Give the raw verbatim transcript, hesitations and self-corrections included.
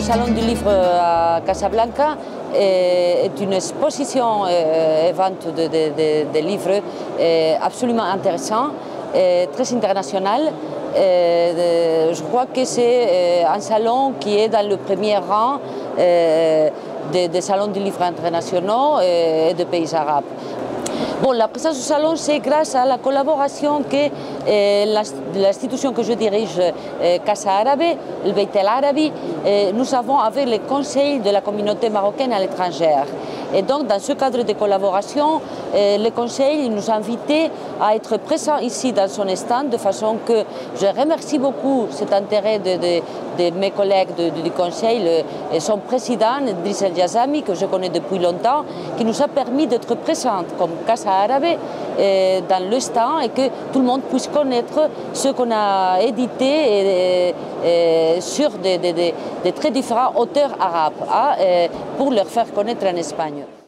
Salon du Livre à Casablanca est une exposition et vente de, de, de, de livres absolument intéressant, très international. Je crois que c'est un salon qui est dans le premier rang des, des salons du livre internationaux et de pays arabes. Bon, la présence au salon, c'est grâce à la collaboration que euh, l'institution que je dirige, euh, Casa Árabe, le Beit El Arabi, euh, nous avons avec le conseil de la communauté marocaine à l'étranger. Et donc, dans ce cadre de collaboration, euh, le conseil nous a invités à être présents ici dans son stand, de façon que je remercie beaucoup cet intérêt de, de, de mes collègues de, de, du conseil, le, et son président, Driss El Jazami, que je connais depuis longtemps, qui nous a permis d'être présents comme Casa Árabe euh, dans le stand et que tout le monde puisse connaître ce qu'on a édité et, et, sur des de, de, de très différents auteurs arabes, hein, pour leur faire connaître en Espagne.